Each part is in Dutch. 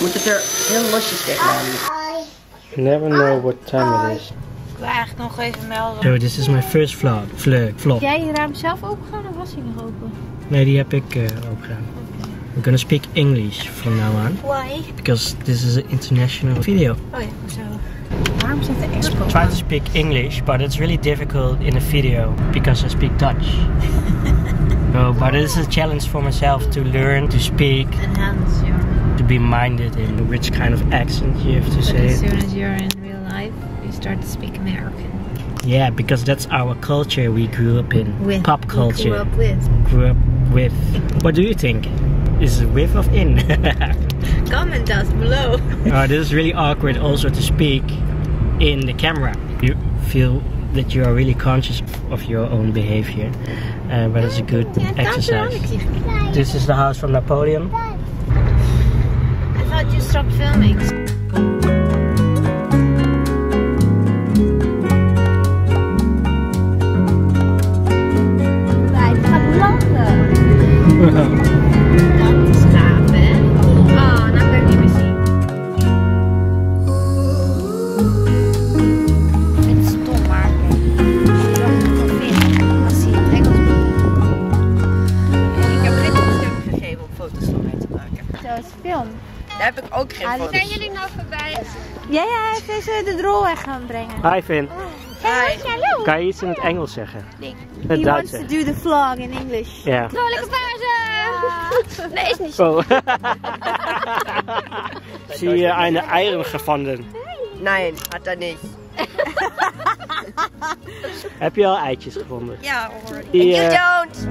Moet het er heel losjes tegenaan. You never know what time it is. Ik wil eigenlijk nog even melden. So this is my first vlog. Heb jij je raam zelf opengegaan of was hij nog open? Nee, die heb ik opengedaan. I'm gonna speak English from now on. Why? Because this is an international video. Oh ja, zo. Waarom zit de airco Try to speak English, but it's really difficult in a video because I speak Dutch. So, but it is a challenge for myself to learn to speak. Enhance your... To be minded in which kind of accent you have to say As it. soon as you're in real life, you start to speak American. Yeah, because that's our culture we grew up in. With. Pop culture. Grew up with. Grew up with. What do you think? Is it with or in? Comment us below. This is really awkward also to speak in the camera. You feel that you are really conscious of your own behavior. But it's a good exercise. This is the house from Napoleon. I thought you stopped filming. Het gaat landen. Dat is gaaf, hè? Oh, nou kan ik niet meer zien. Ik vind het stom, maar ik dacht het wel vinden als hij in het Engels moet. Ik heb dit een stuk gegeven om foto's van mij te maken. Zo is film. Daar heb ik ook geen foto's. Zijn jullie nou voorbij? Ja, hij is de drol weg gaan brengen. Hi Finn. Hi. Kan je iets in het Engels zeggen? Nee. Het He Duits. wants to do the vlog in English. Ja. Vrolijke Pasen! Nee, is niet Oh. Zie je eine Eieren gevonden? Nein, hat er nicht. Heb je al eitjes gevonden? Ja, hoor. Die, You don't!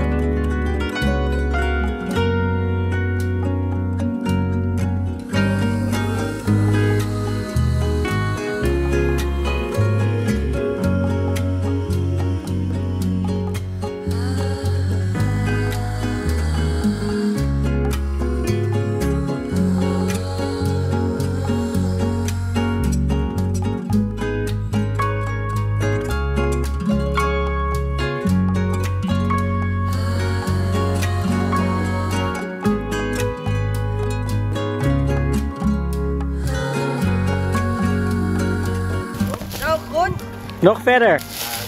Nog verder.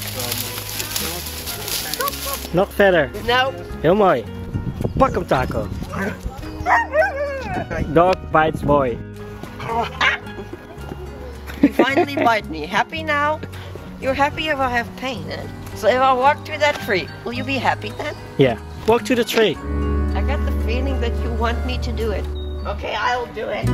Nog verder. Nou. Heel mooi. Pak hem, Taco. Dog bites boy. You finally bite me. Happy now? You're happy if I have pain, eh? So if I walk through that tree, will you be happy then? Yeah. Walk to the tree. I got the feeling that you want me to do it. Okay, I'll do it.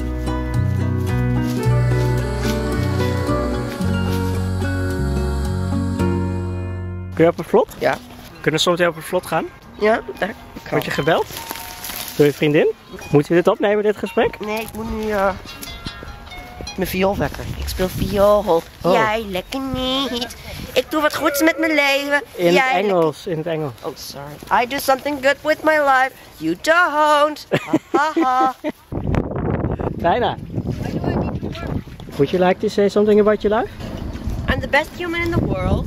Kun je op een vlot? Ja. Kunnen we soms op een vlot gaan? Ja, daar. Word je gebeld? Door je vriendin? Moeten we dit opnemen, dit gesprek? Nee, ik moet nu mijn viool wekken. Ik speel viool. Oh. Jij lekker niet. Ik doe wat goeds met mijn leven. In Jij het Engels, in het Engels. Oh, sorry. I do something good with my life. You don't. Ha ha ha. Bijna. Would you like to say something about your life? I'm the best human in the world.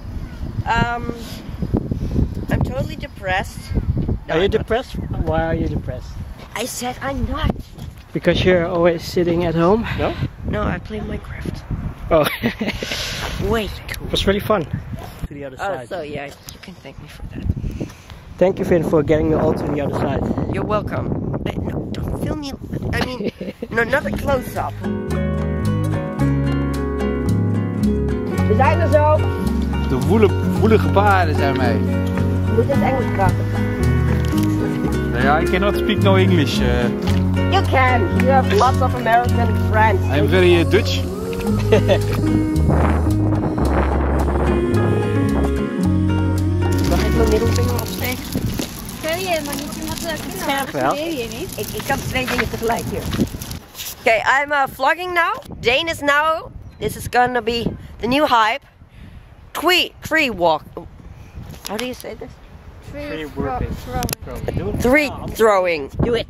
I'm totally depressed. No, Are you I'm not. depressed? Why are you depressed? I said I'm not. Because you're always sitting at home? No? No, I play Minecraft. Oh. Way cool. It was really fun. To the other Oh, side. so yeah, you can thank me for that. Thank you, Finn, for getting me all to the other side. You're welcome. No, don't film me. I mean, no, not a close-up. We zijn er zo. De woelige paarden zijn mij. Je moet het Engels praten. Ja, I cannot speak no English. You can. You have lots of American friends. I'm very Dutch. Mag ik mijn middelvinger opsteken? Kun je maar niet, je moet Scherp wel. je niet. Ik kan twee dingen tegelijk hier. Okay, I'm vlogging now. Dane is now. This is gonna be the new hype. Tree walk. How do you say this? Tree working. Three throwing. Do it.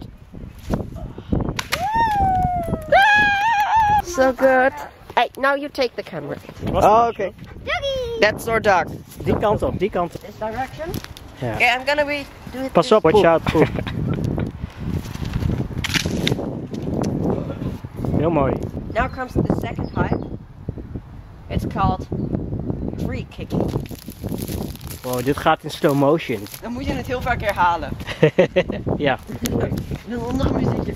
So good. Hey, now you take the camera. Oh, okay. That's our dog. Die kant op, die kant op. This direction. Ja. Okay, I'm gonna be doing. Pas op, watch out. Heel mooi. Now comes the second hype. It's called tree kicking. Wow, dit gaat in slow motion. Dan moet je het heel vaak herhalen. Ja. Een ander muziekje.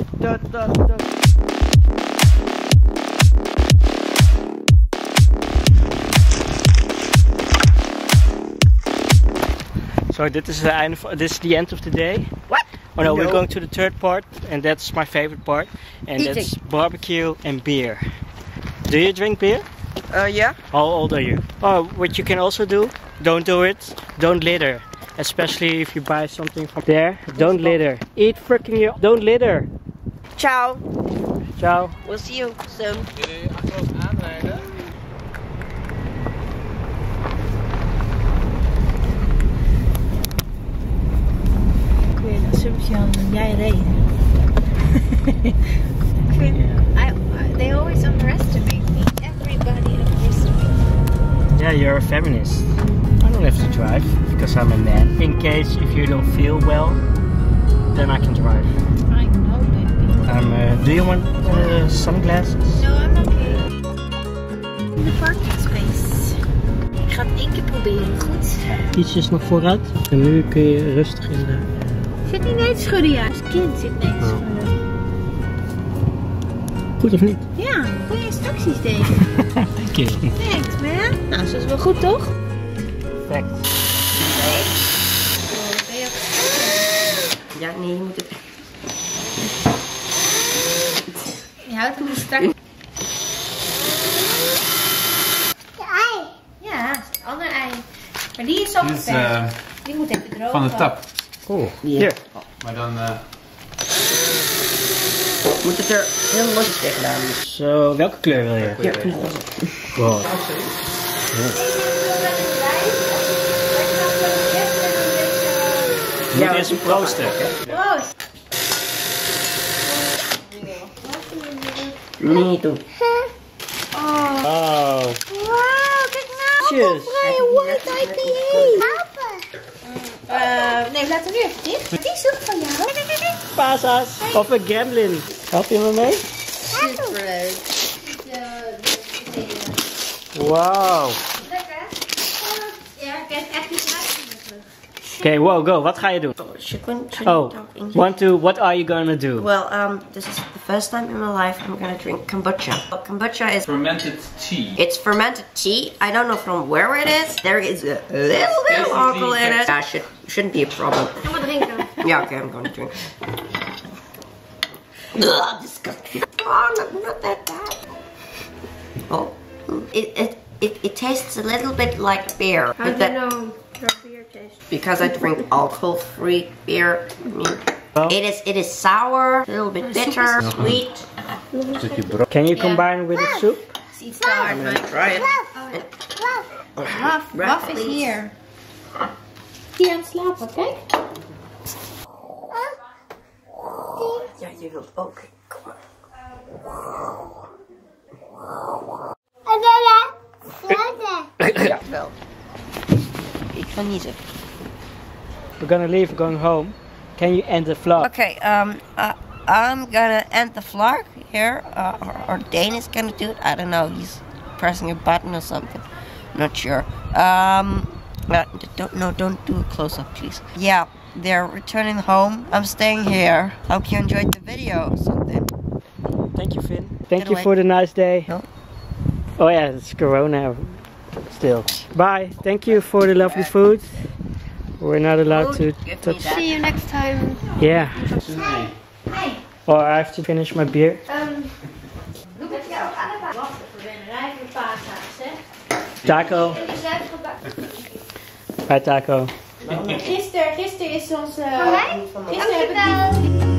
So this is the end of the day. What? Oh no, we're going to the third part, and that's my favorite part, and Eating. that's barbecue and beer. Do you drink beer? Yeah. How old are you? Oh, what you can also do, don't do it, don't litter. Especially if you buy something from there, don't litter. Eat freaking don't litter. Ciao. Ciao. We'll see you soon. Jullie achter ons aanrijden? Kun je een assumptie hadden, jij reed. They always underestimate me. Everybody underestimates me. Yeah, you're a feminist. I don't have to drive because I'm a man. In case if you don't feel well, then I can drive. I know that. Do you want sunglasses? No, I'm okay. In de parking space. Ik ga het 1 keer proberen, goed? Ietsjes nog vooruit. En nu kun je rustig in de... Zit niet nee te schudden, ja. Als kind zit nee te schudden. Goed of niet? Ja, goede instructies deze. Thank you. Thanks, man. Nou, zo is wel goed, toch? Perfect. Ja, nee, je moet het... Je houdt hem strak. De ei. Ja, het andere ei. Maar die is al Dit is geverfd. Die moet even drogen. van de tap. Oh, Hier. Maar dan... Moet het er heel losjes tegenaan. Zo, welke kleur wil je? Ja, Wow. Je moet eerst proosten. Proost. Niet doen. Oh. Wauw, kijk nou. Cheers. White IPA. Nee, laten we nu even dicht. Die is ook van jou. Pasas. Of een Gremlin. Help je me mee? Super leuk. Wow. Lekker. Ja, ik heb echt niet uitgemaakt. Okay, wow, go. Wat ga je doen? Oh, what are you gonna do? Well, this is the first time in my life I'm gonna drink kombucha. Kombucha is fermented tea. It's fermented tea. I don't know from where it is. There is a little bit of alcohol in it. That shouldn't be a problem. Doe maar drinken. Yeah, okay, I'm gonna drink. Ugh, disgusting. Oh, not that bad. Oh, it tastes a little bit like beer. How do you know your beer tastes? Because I drink alcohol-free beer. I mean, it is sour, a little bit bitter, sweet. Can you combine with the soup? It's iets te hard, I'm gonna maar... try it. Waf is hier. Die aan het slapen, kijk. Ja, je wilt ook. Kom maar. Ja, wel. Ik ga niezen. We're gonna leave, we're going home. Can you end the vlog? Okay, I'm gonna end the vlog here, or Dane is gonna do it. I don't know. He's pressing a button or something. Not sure. Don't do a close up, please. Yeah, they're returning home. I'm staying here. Hope you enjoyed the video or something. Thank you, Finn. Thank you for the nice day. No. Oh yeah, it's Corona still. Bye. Thank you for the lovely food. We're not allowed to touch. See you next time. Yeah. Or I have to finish my beer. Doe met jou allebei. Wachten voor Wennerij voor paashaas, hè? Taco. En die zijn gebakken. Bye, Taco. Gisteren is onze... Van mij? Gisteren hebben die...